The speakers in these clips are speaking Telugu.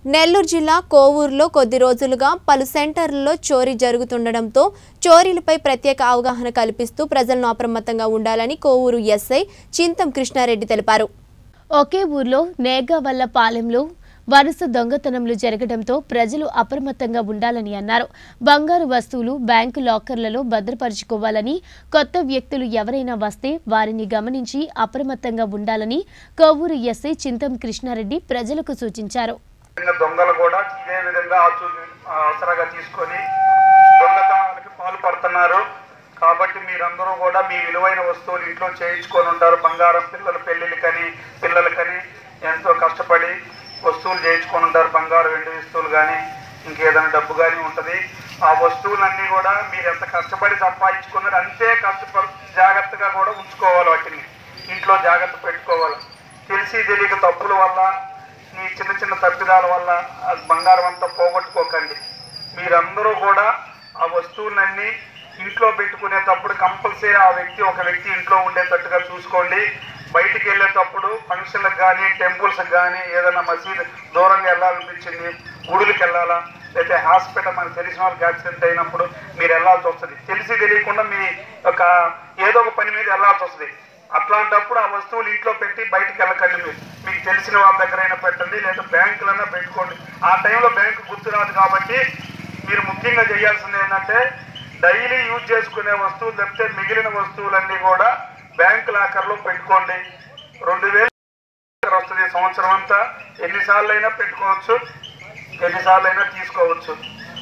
నెల్లూరు జిల్లా కోవూరులో కొద్ది రోజులుగా పలు సెంటర్లలో చోరీ జరుగుతుండడంతో చోరీలపై ప్రత్యేక అవగాహన కల్పిస్తూ ప్రజలను అప్రమత్తంగా ఉండాలని కోవూరు ఎస్ఐ చింతం కృష్ణారెడ్డి తెలిపారు. ఒకే ఊర్లో నేగవల్లపాలెంలో వరుస దొంగతనంలు జరగడంతో ప్రజలు అప్రమత్తంగా ఉండాలని అన్నారు. బంగారు వస్తువులు బ్యాంకు లాకర్లలో భద్రపరుచుకోవాలని, కొత్త వ్యక్తులు ఎవరైనా వస్తే వారిని గమనించి అప్రమత్తంగా ఉండాలని కోవూరు ఎస్ఐ చింతం కృష్ణారెడ్డి ప్రజలకు సూచించారు. దొంగలు కూడా ఇదే విధంగా అవసరంగా తీసుకొని దొంగతనానికి పాల్పడుతున్నారు. కాబట్టి మీరందరూ కూడా మీ విలువైన వస్తువులు ఇంట్లో చేయించుకొని ఉంటారు. బంగారం పిల్లల పెళ్లిళ్ళకని పిల్లలకని ఎంతో కష్టపడి వస్తువులు చేయించుకొని ఉంటారు. బంగారు వెండి వస్తువులు కానీ ఇంకేదైనా డబ్బు కానీ ఉంటుంది. ఆ వస్తువులన్నీ కూడా మీరు ఎంత కష్టపడి సంపాదించుకున్నారు అంతే జాగ్రత్తగా కూడా ఉంచుకోవాలి. వాటిని ఇంట్లో జాగ్రత్త పెట్టుకోవాలి. తెలిసి తెలియక తప్పుల వల్ల మీ చిన్న చిన్న తప్పిదాల వల్ల బంగారం అంతా పోగొట్టుకోకండి. మీరందరూ కూడా ఆ వస్తువులన్నీ ఇంట్లో పెట్టుకునేటప్పుడు కంపల్సరీ ఒక వ్యక్తి ఇంట్లో ఉండేటట్టుగా చూసుకోండి. బయటికి వెళ్ళేటప్పుడు ఫంక్షన్లకు కానీ టెంపుల్స్కి కానీ ఏదైనా మసీదు దూరంగా వెళ్ళాలనిపించింది, గుడులకు వెళ్ళాలా, లేకపోతే హాస్పిటల్ మనకు తెలిసిన వాళ్ళకి యాక్సిడెంట్ అయినప్పుడు మీరు వెళ్ళాల్సి వస్తుంది. తెలిసి తెలియకుండా మీ ఒక ఏదో ఒక పని మీద వెళ్ళాల్సి వస్తుంది. అట్లాంటప్పుడు ఆ వస్తువులు ఇంట్లో పెట్టి బయటికి వెళ్ళకండి. మీకు తెలిసిన వాళ్ళ దగ్గరైనా పెట్టండి, లేదా బ్యాంకులైనా పెట్టుకోండి. ఆ టైంలో బ్యాంకు గుర్తురాదు కాబట్టి మీరు ముఖ్యంగా చేయాల్సింది ఏంటంటే డైలీ యూజ్ చేసుకునే వస్తువులు తప్పితే మిగిలిన వస్తువులన్నీ కూడా బ్యాంకు లాకర్లో పెట్టుకోండి. 2000 వస్తుంది సంవత్సరం అంతా. ఎన్నిసార్లు అయినా పెట్టుకోవచ్చు, ఎన్నిసార్లు అయినా తీసుకోవచ్చు.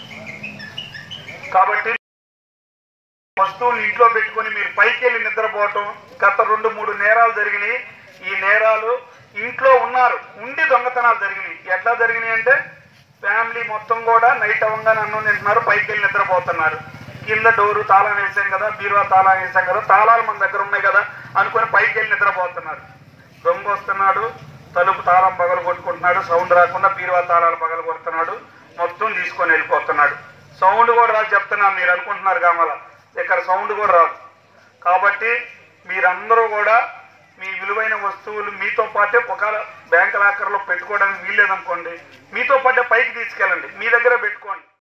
కాబట్టి వస్తువులు ఇంట్లో పెట్టుకొని మీరు పైకి వెళ్ళి నిద్రపోవటం గత 2-3 నేరాలు జరిగినాయి. ఈ నేరాలు ఇంట్లో ఉండి దొంగతనాలు జరిగినాయి. ఎట్లా జరిగినాయి అంటే ఫ్యామిలీ మొత్తం కూడా నైట్ అవ్వగానే అన్నం తింటున్నారు, పైకి వెళ్ళి నిద్రపోతున్నారు. కింద డోరు తాళం వేసాం కదా, బీరువా తాళం వేసాం కదా, తాళాలు మన దగ్గర ఉన్నాయి కదా అనుకొని పైకి వెళ్ళి నిద్రపోతున్నారు. దొంగ వస్తున్నాడు, తలుపు తాళం పగలు కొట్టుకుంటున్నాడు, సౌండ్ రాకుండా బీరువా తాళాలు పగలు కొడుతున్నాడు, మొత్తం తీసుకొని వెళ్ళిపోతున్నాడు. సౌండ్ కూడా రాదు చెప్తున్నాను. మీరు అనుకుంటున్నారు కావాల, ఇక్కడ సౌండ్ కూడా రాదు. కాబట్టి మీరందరూ కూడా మీ విలువైన వస్తువులు మీతో పాటే ఒకవేళ బ్యాంక్ లాకర్లో పెట్టుకోవడానికి వీల్లేదనుకోండి, మీతో పాటే పైకి తీసుకెళ్ళండి, మీ దగ్గర పెట్టుకోండి.